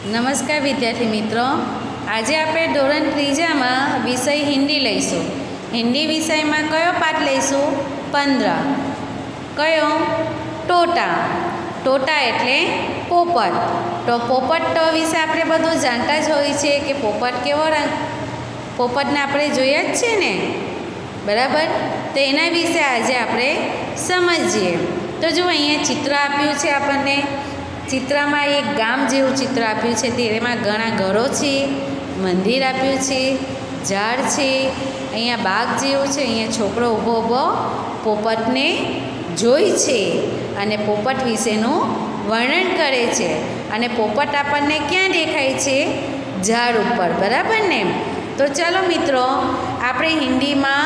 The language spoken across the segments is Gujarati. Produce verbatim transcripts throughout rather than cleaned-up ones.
નમસ્કાર વિદ્યાર્થી મિત્રો, આજે આપણે ધોરણ ત્રીજામાં વિષય હિન્દી લઈશું. હિન્દી વિષયમાં કયો પાઠ લઈશું? પંદર. કયો? ટોટા. ટોટા એટલે પોપટ. તો પોપટ તો વિશે આપણે બધું જાણતા જ હોય છે કે પોપટ કેવો રંગ, પોપટને આપણે જોયા જ છે ને, બરાબર? તો એના વિશે આજે આપણે સમજીએ. તો જો અહીંયા ચિત્ર આપ્યું છે આપણને. ચિત્રમાં એક ગામ જેવું ચિત્ર આપ્યું છે, તેમાં ઘણા ઘરો છે, મંદિર આપ્યું છે, ઝાડ છે, અહીંયા બાગ જેવું છે. અહીંયા છોકરો ઊભો ઊભો પોપટને જોઈ છે અને પોપટ વિશેનું વર્ણન કરે છે. અને પોપટ આપણને ક્યાં દેખાય છે? ઝાડ ઉપર, બરાબર ને? તો ચાલો મિત્રો, આપણે હિન્દીમાં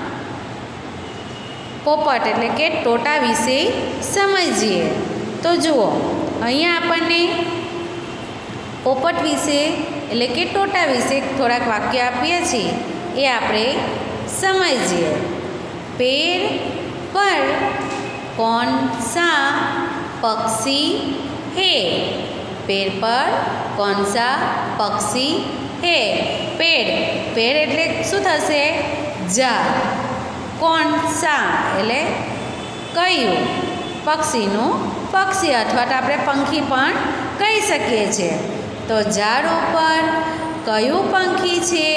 પોપટ એટલે કે ટોટા વિશે સમજીએ. તો જુઓ, અહીંયા આપણને પોપટ વિશે એટલે કે ટોટા વિશે થોડાક વાક્ય આપ્યા છે, એ આપણે સમજીએ. પેડ પર कौन सा पक्षी है? पेड़ पर कौन सा पक्षी है? पेड़ पेड़ એટલે શું થશે? ઝાડ. કોણ સા એટલે કયું? પક્ષીનું પક્ષી અથવા તો આપણે પંખી પણ કહી શકીએ છીએ. તો ઝાડ ઉપર કયું પંખી છે?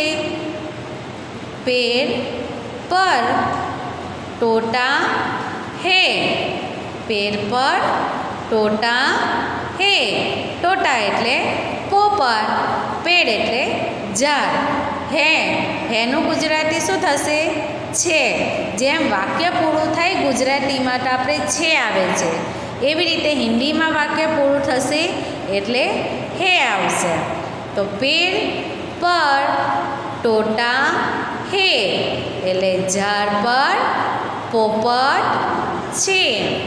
પેડ પર ટોટા હે. પેડ પર ટોટા હે. ટોટા એટલે પોપટ, પેડ એટલે ઝાડ, હે હેનું ગુજરાતી શું થશે? છે. જેમ વાક્ય પૂરું થાય ગુજરાતીમાં તો આપણે છે આવે છે, એવી રીતે હિન્દીમાં વાક્ય પૂરું થશે એટલે હે આવશે. તો પેડ પર ટોટા હે એટલે ઝાડ પર પોપટ છે.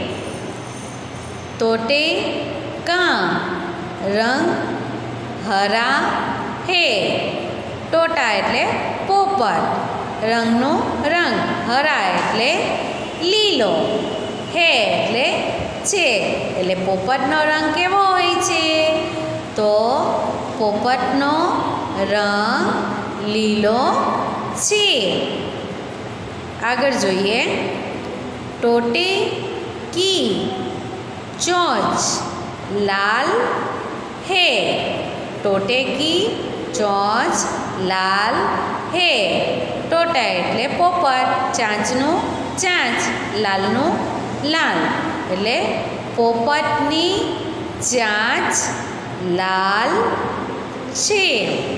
તોતે કા રંગ હરા હે. ટોટા એટલે પોપટ, રંગનો રંગ, હરા એટલે લીલો, હે એટલે છે. એટલે પોપટનો રંગ કેવો હોય છે? તો પોપટનો રંગ લીલો છે. આગળ જોઈએ. ટોટે કી ચોંચ લાલ હે. ટોટે કી ચોંચ લાલ હે. ટોટા એટલે પોપટ, ચાંચનું ચાંચ, લાલનું લાલ, એટલે પોપટની ચાંચ લાલ છે.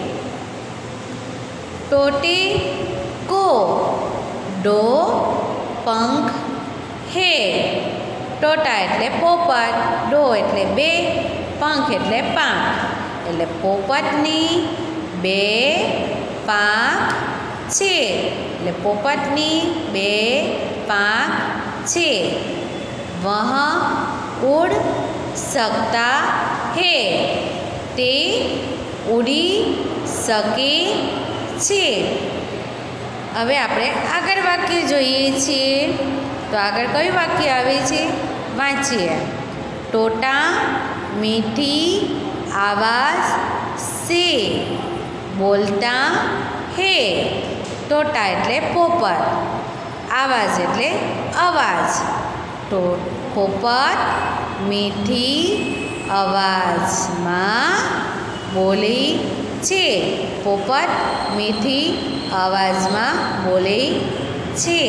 ટોટે કો દો પંખ હે. ટોટા એટલે પોપટ, દો એટલે બે, પંખ એટલે પાંખ, એટલે પોપટની બે પાંખ છે. એટલે પોપટની બે પાંખ છે. વહ ઉડ શકતા હે. તે ઉડી શકે છે. હવે આપણે આગળ વાક્ય જોઈએ છીએ. તો આગળ કયું વાક્ય આવે છે? વાંચીએ. ટોટા મીઠી આવાજ સે બોલતા હે. ટોટા એટલે પોપટ, આવાજ એટલે અવાજ. તો પોપટ મીઠી અવાજમાં બોલે છે. પોપટ મીઠી અવાજમાં બોલે છે.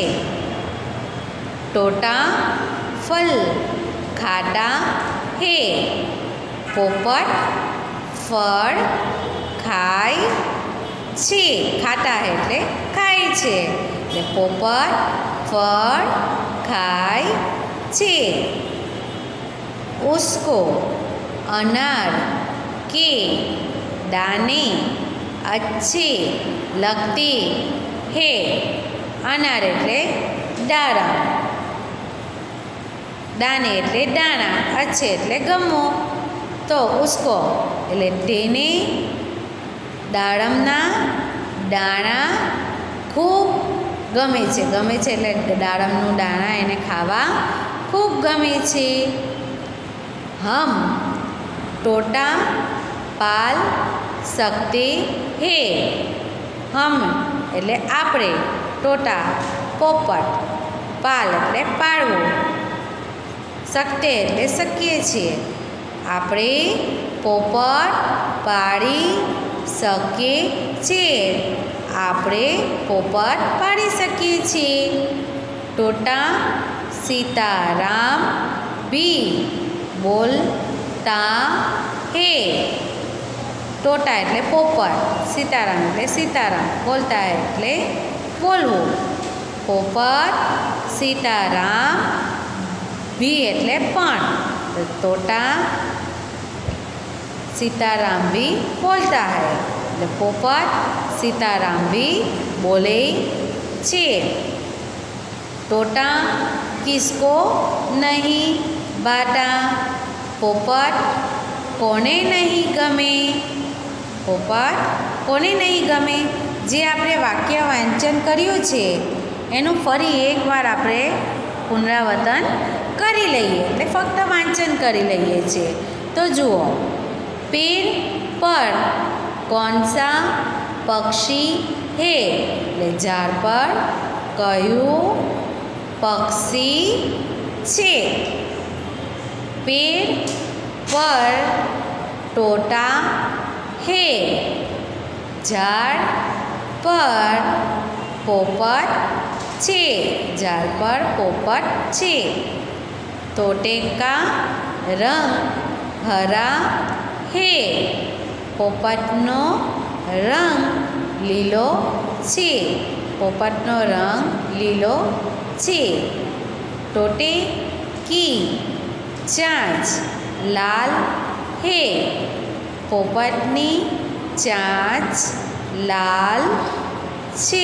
ટોટા ફલ ખાતા હે. પોપટ ફળ ખાય છે. ખાતા એટલે ખાય છે, એટલે પોપટ ફળ ખાય છે. ઉસકો અનાર કે દાને अच्छे लगते है. અનાર એટલે દાણા, દાને એટલે દાણા, અચ્છે એટલે ગમો. તો ઉસકો એટલે તેને દાડમના દાણા ખૂબ ગમે છે. ગમે છે એટલે દાડમનું દાણા એને ખાવા ખૂબ ગમે છે. હમ ટોટા पाल सकते हैं। हम एटले आपणे, टोटा पोपट, पाल एटले पाळवो, सकते एटले शकीए छीए। आपणे पोपट पाड़ी सकीए छीए। आपणे पोपट पाड़ी सकीए छीए। टोटा सीताराम भी बोलता है। टोटा एटले पोपट, सीताराम एटले सीताराम, बोलता है एटले बोलवो। पोपट सीताराम भी एटले पण, तो टोटा सीताराम भी बोलता है, એટલે પોપટ सीताराम भी बोले छे। टोटा किसको नहीं बाटा, पोपट कोने नहीं गमे। पोपट कोने नहीं गमे। जे आपणे वाक्य वांचन कर्युं छे एनुं फरी एकवार आपणे पुनरावर्तन करी लईए, એટલે ફક્ત વાંચન કરી લઈએ છીએ। તો જુઓ, पेड़ पर कौन सा पक्षी है, એટલે ઝાડ પર કયું પક્ષી છે। पेड़ पर टोटा है, ઝાડ पर पोपट छे, ઝાડ पर पोपट छे। तोते का रंग हरा है, पोपटनो रंग लीलो छे, पोपटनो रंग लीलो छे। तोते की चांच लाल है, पोपटनी चांच लाल छे।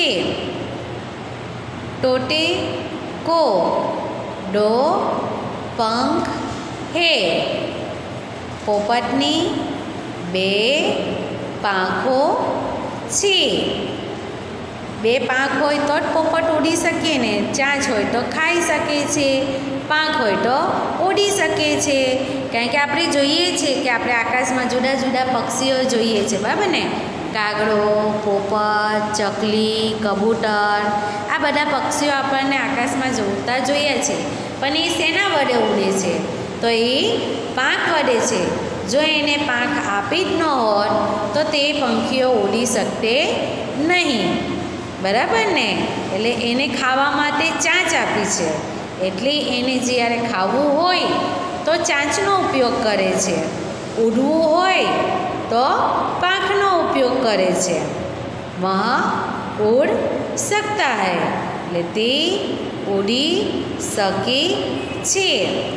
तोते को दो पंख है, पोपटनी बे પાંખો છે। બે પાંખ હોય તો જ પોપટ ઉડી શકે ને, ચાંચ હોય તો ખાઈ શકે છે, પાંખ હોય તો ઉડી શકે છે। કારણ કે આપણે જોઈએ છીએ કે આપણે આકાશમાં જુદા જુદા પક્ષીઓ જોઈએ છે, બરાબર ને। કાગડો, પોપટ, ચકલી, કબૂતર, આ બધા પક્ષીઓ આપણને આકાશમાં જોતા જોઈએ છે, પણ એ શેના વડે ઉડે છે? તો એ પાંખ વડે છે। જો એને પાંખ આપી જ ન હોત તો તે પંખીઓ ઉડી શકતે નહીં, બરાબર ને। એટલે એને ખાવા માટે ચાંચ આપી છે, એટલે એને જ્યારે ખાવું હોય તો ચાંચનો ઉપયોગ કરે છે, ઉડવું હોય તો પાંખનો ઉપયોગ કરે છે। વહ ઉડ શકતા હૈ, એટલે તે ઉડી શકે છે।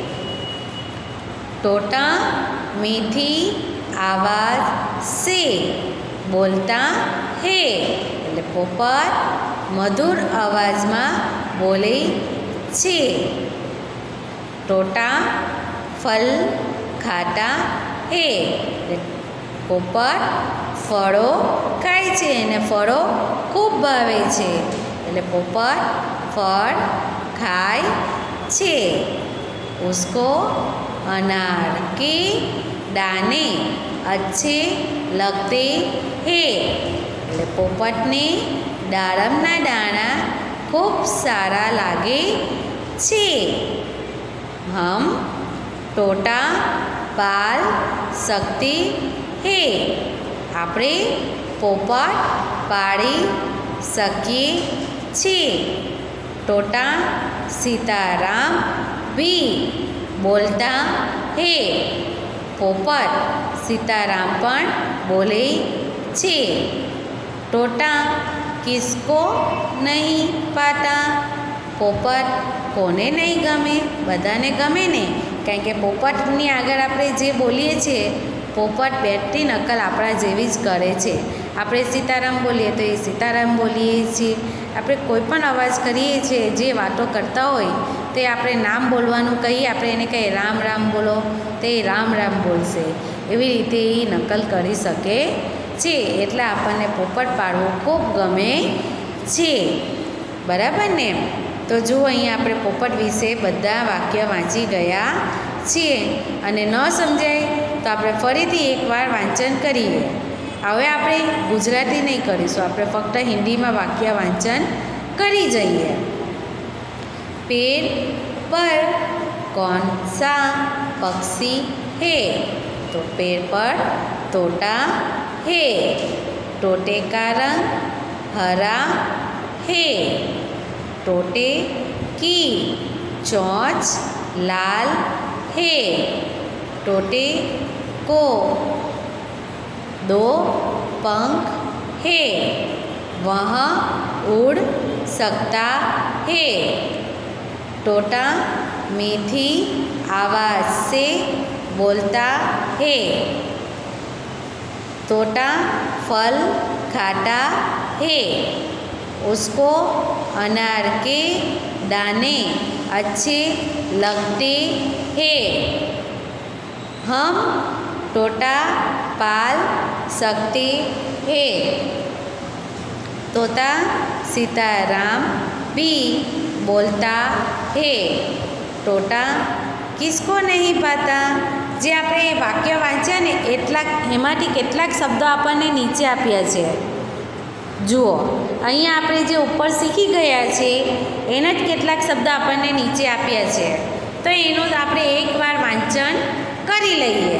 टोटा मीठी आवाज से बोलता है, એટલે પોપટ મધુર અવાજમાં બોલે છે। टोटा फल खाता है, એટલે પોપટ ફળો ખાય છે અને ફળો ખૂબ ભાવે છે, એટલે પોપટ ફળ ખાય છે। उसको अनार के दाने अच्छे लगते हैं, એટલે પોપટને દાડમના દાણા ખૂબ સારા લાગે છે। हम टोटा पाल सकते हैं, આપણે પોપટ પાળી શકીએ છીએ। टोटा सीताराम भी बोलता है, पोपट सीताराम पण बोले छे। टोटा किसको नहीं पाता, पोपट कोने नहीं गमे, बधाने गमे ने। कारण के पोपटनी आगळ आपणे जे बोलीए छे, पोपट बेटनी नकल आपणा जेवी ज करे छे। આપણે સીતારામ બોલીએ તો એ સીતારામ બોલીએ છીએ। આપણે કોઈ પણ અવાજ કરીએ છીએ, જે વાતો કરતા હોય તે આપણે નામ બોલવાનું કહીએ, આપણે એને કહીએ રામ રામ બોલો તો એ રામ રામ બોલશે। એવી રીતે એ નકલ કરી શકે છે, એટલે આપણને પોપટ પાળવો ખૂબ ગમે છે, બરાબર ને। તો જુઓ, અહીંયા આપણે પોપટ વિશે બધા વાક્ય વાંચી ગયા છીએ, અને ન સમજાય તો આપણે ફરીથી એકવાર વાંચન કરીએ. હવે આપણે ગુજરાતી નહીં કરીશું, આપણે ફક્ત હિન્દીમાં વાક્ય વાંચન કરી જઈએ. पेड़ पर कौन सा पक्षी है? तो पेड़ पर तोता है. तोते का रंग हरा है. तोते की चोंच लाल है. तोते को दो पंख है. वह उड़ सकता है. तोता मीठी आवाज़ से बोलता है. तोता फल खाता है. उसको अनार के दाने अच्छे लगते हैं. हम तोता पाल सकते हैं. तोता सीताराम भी बोलता है. तोता किसको नहीं पाता? जे આપણે વાક્ય વાંચ્યા ને એટલા એમાંથી કેટલાક શબ્દો આપણને નીચે આપ્યા છે. જુઓ, અહીંયા આપણે જે ઉપર શીખી ગયા છે એના જ કેટલાક શબ્દ આપણને નીચે આપ્યા છે. તો એનું આપણે એકવાર વાંચન કરી લઈએ.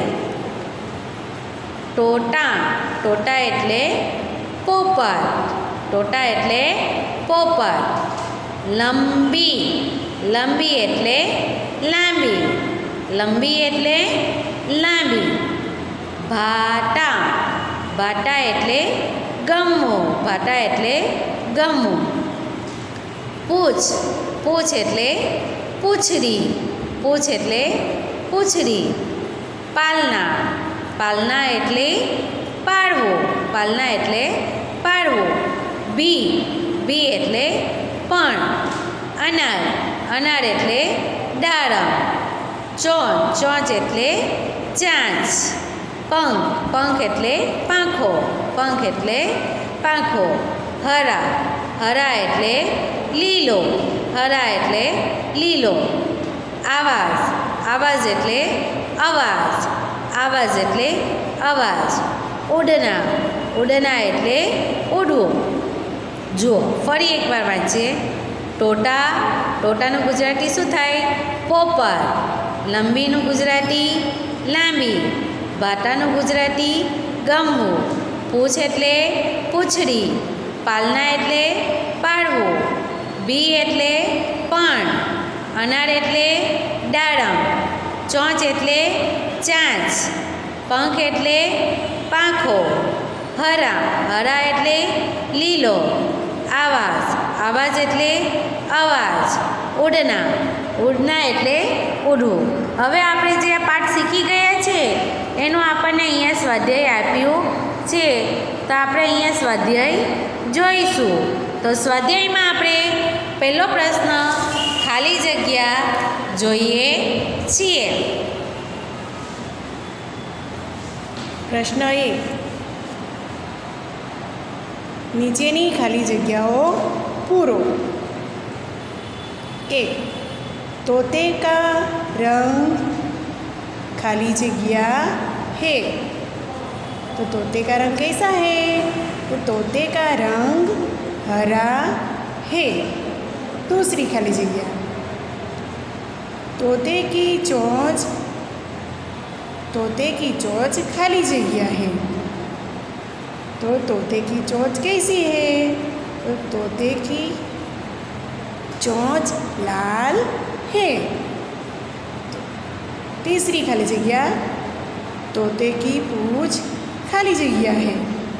ટોટા, ટોટા એટલે પોપટ. ટોટા એટલે પોપટ. લંબી, લંબી એટલે લાંબી. લંબી એટલે લાંબી. ભાટા, ભાટા એટલે ગમો. ભાટા એટલે ગમો. પૂછ, પૂછ એટલે પૂંછડી. પૂછ એટલે પૂંછડી. પાલના, પાલના એટલે પાળવો. પાલના એટલે પાળવો. બી, બી એટલે પણ. અનાર, અનાર એટલે દાડમ. ચોંચ, ચોંચ એટલે ચાંચ. પંખ, પંખ એટલે પાંખો. પંખ એટલે પાંખો. હરા, હરા એટલે લીલો. હરા એટલે લીલો. આવાજ, આવાજ એટલે અવાજ. આવાજ એટલે અવાજ. ઉડના, ઉડના એટલે ઉડવું. જુઓ, ફરી એકવાર વાંચીએ. ટોટા, ટોટાનું ગુજરાતી શું થાય? પોપટ. લંબીનું ગુજરાતી લાંબી. ભાટાનું ગુજરાતી ગમવું. પૂછ એટલે પૂંછડી. પાલના એટલે પાળવું. બી એટલે પણ. અનાર એટલે દાડમ. ચોંચ એટલે ચાંચ. પંખ એટલે પાંખો. હરા, હરા એટલે લીલો. આવાજ, આવાજ એટલે અવાજ. ઉડના, ઉડના એટલે ઉડવું. હવે આપણે જે આ પાઠ શીખી ગયા છે એનું આપણને અહીંયા સ્વાધ્યાય આપ્યું છે. તો આપણે અહીંયા સ્વાધ્યાય જોઈશું. તો સ્વાધ્યાયમાં આપણે પહેલો પ્રશ્ન ખાલી જગ્યા જોઈએ છીએ. પ્રશ્ન એક, નીચેની ખાલી જગ્યાઓ પૂરો. एक, तोते का रंग खाली जगह है. तो तोते का रंग कैसा है? तो तोते का रंग हरा है. दूसरी खाली जगह, तोते की चोंच, तोते की चोंच खाली जगह है. तो तोते की चोंच कैसी है? तो तोते की चोंच लाल है. तीसरी खाली जगह, तोते की पूंछ खाली जगह है.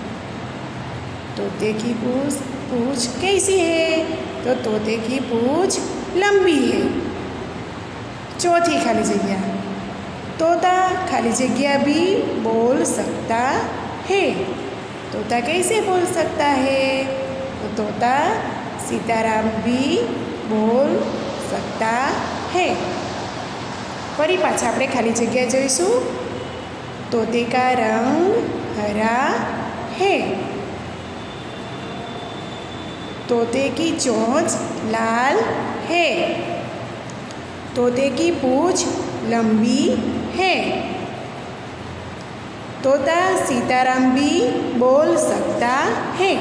तोते की पूंछ पूंछ कैसी है? तो तोते की पूंछ लंबी है. चौथी खाली जगह, तोता खाली जगह भी बोल सकता है. तोता कैसे बोल सकता है? तो तोता सीताराम भी बोल सकता है. फरी पाछा આપણે ખાલી જગ્યા જોઈશું. तोते का रंग हरा है. तोते की चोंच लाल है. तोते की पूंछ लंबी है. तोता सीताराम भी बोल सकता है।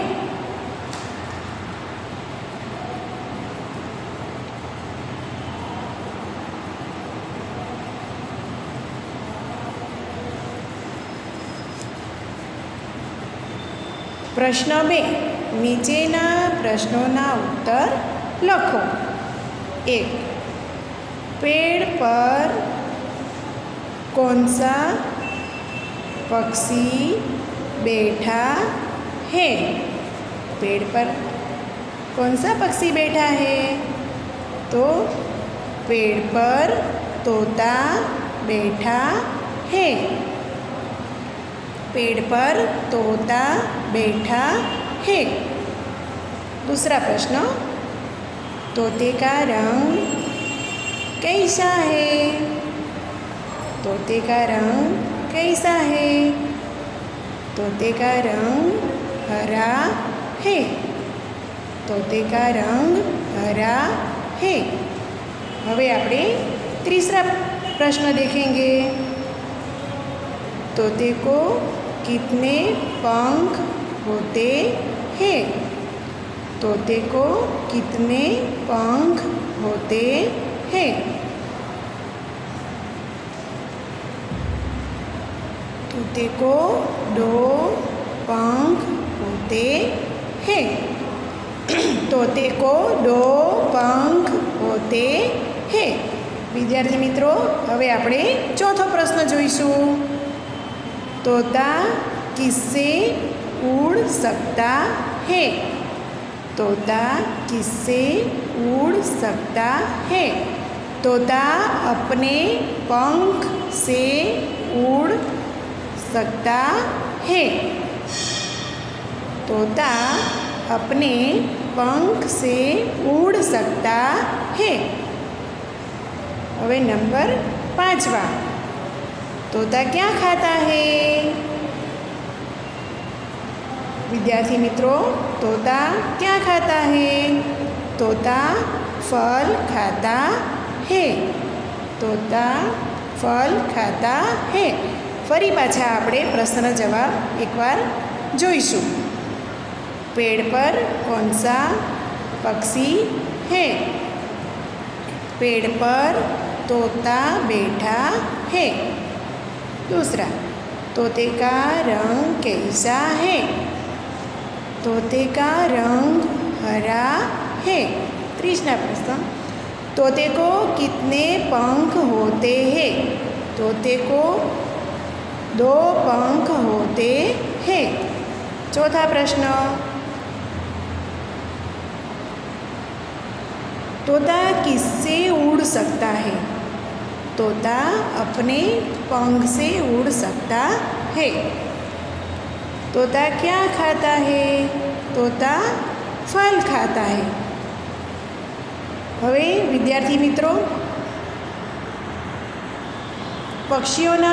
प्रश्न बे, नीचेना प्रश्नोना उत्तर लखो। एक, पेड़ पर कौन सा पक्षी बैठा है? पेड़ पर कौन सा पक्षी बैठा है? तो पेड़ पर तोता बैठा है। पेड़ पर तोता बैठा है। दूसरा प्रश्न, तोते का रंग कैसा है? तोते का रंग कैसा है? तोते का रंग हरा है। तोते का रंग हरा है। હવે આપણે तीसरा प्रश्न देखेंगे। तोते को कितने पंख होते हैं? तोते को कितने पंख होते हैं? तोते को दो पंख होते हैं। तोते को दो पंख होते हैं। विद्यार्थी मित्रों, હવે આપણે ચોથો પ્રશ્ન જોઈશું। तोता किससे उड़ सकता है? तोता किससे उड़ सकता है? तोता अपने पंख से उड़ सकता है। तोता अपने पंख से उड़ सकता है। હવે નંબર પાંચવા, तोता क्या खाता है? विद्यार्थी मित्रों, तोता क्या खाता है? तोता फल खाता है। तोता फल खाता है। फरी पाछा આપણે પ્રશ્નનો જવાબ એકવાર જોઈશું। पेड़ पर कौन सा पक्षी है? पेड़ पर तोता बैठा है। दूसरा, तोते का रंग कैसा है? तोते का रंग हरा है। तीसरा प्रश्न, तोते को कितने पंख होते हैं? तोते को दो पंख होते हैं। चौथा प्रश्न, तोता किससे उड़ सकता है? तोता अपने पंख से उड़ सकता है। तोता क्या खाता है? तोता फल खाता है। હવે વિદ્યાર્થી મિત્રો, પક્ષીઓના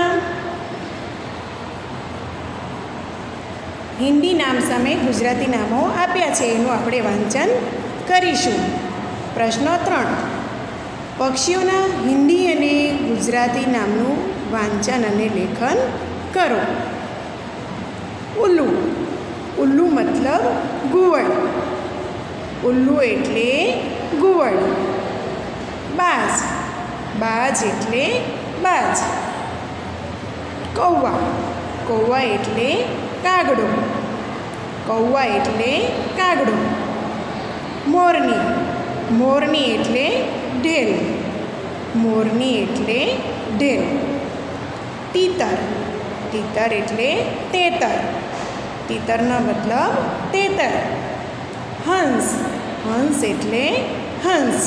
હિન્દી નામ સામે ગુજરાતી નામો આપ્યા છે, એનું આપણે વાંચન કરીશું। પ્રશ્ન ત્રણ, પક્ષીઓના હિન્દી અને ગુજરાતી નામનું વાંચન અને લેખન કરો। ઉલ્લુ, ઉલ્લુ મતલબ ગુવડ। ઉલ્લુ એટલે ગુવડ। બાજ, બાજ એટલે બાજ। કૌવા, કૌવા એટલે કાગડો। કૌવા એટલે કાગડો। મોરની, મોરની એટલે ઢેલ। મોરની એટલે ઢેલ। તીતર, તીતર એટલે તેતર। તીતરનો મતલબ તેતર। હંસ, હંસ એટલે હંસ।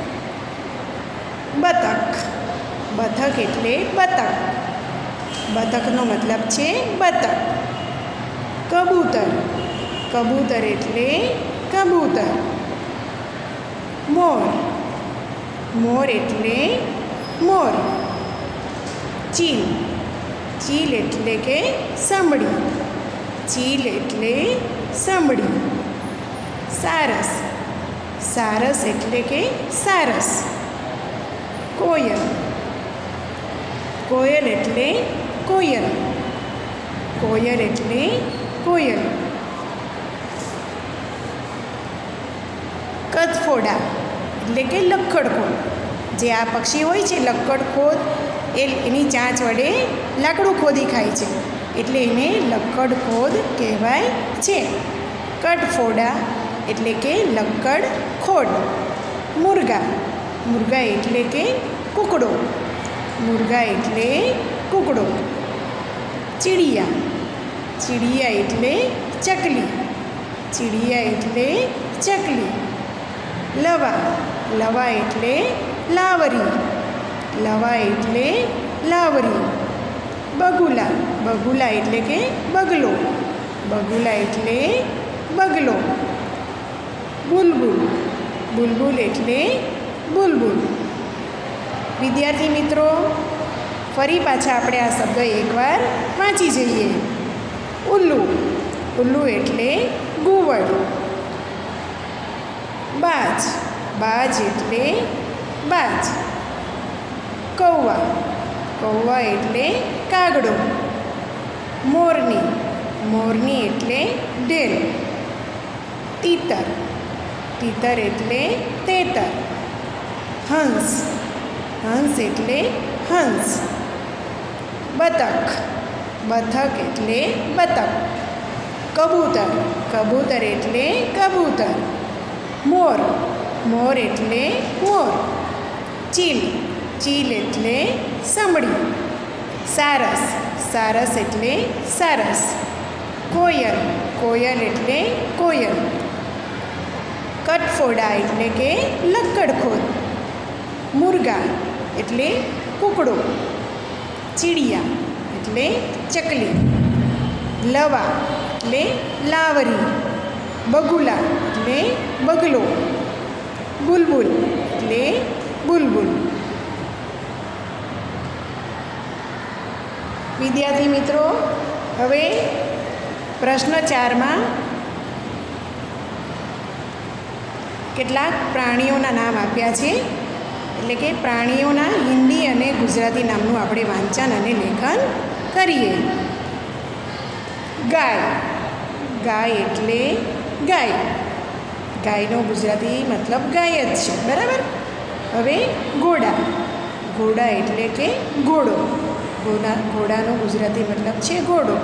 બતક, બતક એટલે બતક। બતકનો મતલબ છે બતક। કબૂતર, કબૂતર એટલે કબૂતર। મોર, મોર એટલે મોર। ચીલ, ચીલ એટલે કે સમડી। ચીલ એટલે સમડી। સારસ, સારસ એટલે કે સારસ। કોયલ, કોયલ એટલે કોયલ। કોયલ એટલે કોયલ. કદફોડા એટલે કે લક્કડખોદ. જે આ પક્ષી હોય છે લક્કડખોદ, એ એની ચાંચ વડે લાકડું ખોદી ખાય છે, એટલે એને લક્કડખોદ કહેવાય છે. કદફોડા એટલે કે લક્કડખોદ. મુરગા મુરગા એટલે કે કૂકડો. મુરગા એટલે કૂકડો. ચીડિયા ચીડિયા એટલે ચકલી. ચીડિયા એટલે ચકલી. લવા લવા એટલે લાવરી. લવા એટલે લાવરી. બગુલા બગુલા એટલે કે બગલો. બગુલા એટલે બગલો. બુલબુલ બુલબુલ એટલે બુલબુલ. વિદ્યાર્થી મિત્રો, ફરી પાછા આપણે આ શબ્દ એકવાર વાંચી જઈએ. ઉલ્લુ ઉલ્લુ એટલે ઘુવડ. બાજ બાજ એટલે બાજ. કૌવા કૌવા એટલે કાગડો. મોરની મોરની એટલે ઢેલ. તીતર તીતર એટલે તેતર. હંસ હંસ એટલે હંસ. બતક બતક એટલે બતક. કબૂતર કબૂતર એટલે કબૂતર. મોર મોર એટલે મોર. ચીલ ચીલ એટલે સમડી. સારસ સારસ એટલે સારસ. કોયલ કોયલ એટલે કોયલ. કદફોડા એટલે કે લક્કડખોદ. મુરગા એટલે કૂકડો. ચીડિયા એટલે ચકલી. લવા એટલે લાવરી. બગુલા એટલે બગલો. બુલબુલ એટલે બુલબુલ. વિદ્યાર્થી મિત્રો, હવે પ્રશ્ન ચારમાં કેટલાક પ્રાણીઓના નામ આપ્યા છે, એટલે કે પ્રાણીઓના હિન્દી અને ગુજરાતી નામનું આપણે વાંચન અને લેખન કરીએ. ગાય ગાય એટલે ગાય. ગાયનો ગુજરાતી મતલબ ગાય જ છે, બરાબર. હવે ઘોડા ઘોડા એટલે કે ઘોડો. ઘોડા ઘોડાનો ગુજરાતી મતલબ છે ઘોડો.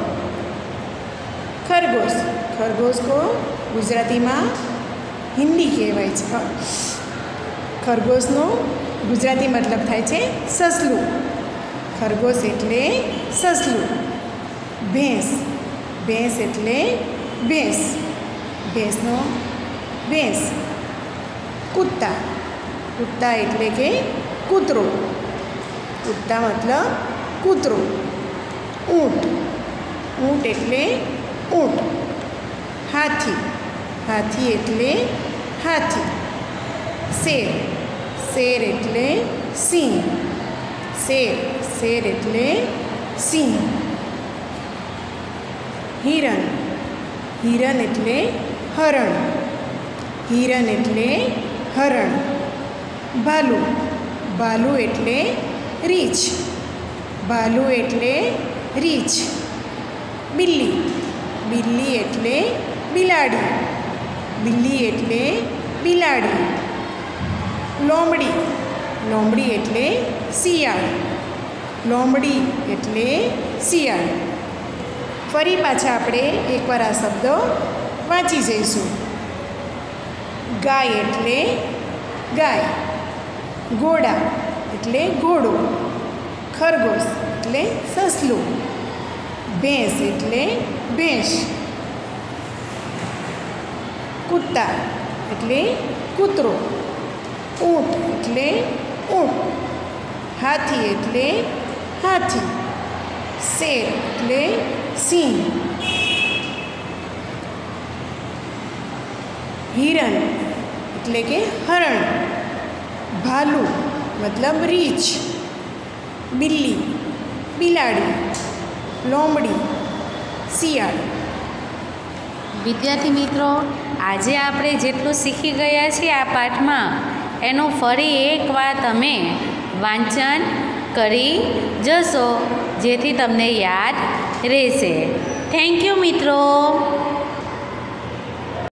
ખરગોશ ખરગોશ કો ગુજરાતીમાં હિન્દી કહેવાય છે. ખરગોશનો ગુજરાતી મતલબ થાય છે સસલું. ખરગોશ એટલે સસલું. ભેંસ ભેંસ એટલે ભેંસ. ભેંસનો ભેંસ. કૂતા કૂતા એટલે કે કૂતરો. કૂતા મતલબ કૂતરો. ઊંટ ઊંટ એટલે ઊંટ. હાથી હાથી એટલે હાથી. શેર શેર એટલે સિંહ. શેર શેર એટલે સિંહ. હિરણ હિરણ એટલે હરણ. હિરણ એટલે હરણ. ભાલુ ભાલુ એટલે રીંછ. ભાલુ એટલે રીંછ. બિલ્લી બિલ્લી એટલે બિલાડી. બિલ્લી એટલે બિલાડી. લોમડી લોમડી એટલે શિયાળ. લોમડી એટલે શિયાળ. ફરી પાછા આપણે એકવાર આ શબ્દો વાંચી જઈશું. ગાય એટલે ગાય. ઘોડા એટલે ઘોડો. ખરગોશ એટલે સસલું. ભેંસ એટલે ભેંસ. કૂતા એટલે કૂતરો. ઊંટ એટલે ઊંટ. હાથી એટલે હાથી. શેર એટલે સિંહ. હિરણ એટલે કે હરણ. ભાલુ મતલબ રીંછ. બિલ્લી બિલાડી. લોમડી શિયાળ. વિદ્યાર્થી મિત્રો, આજે આપણે જેટલું શીખી ગયા છીએ આ પાઠમાં, એનું ફરી એકવાર તમે વાંચન કરી જશો, જેથી તમને યાદ રહેશે. થેન્ક યુ મિત્રો.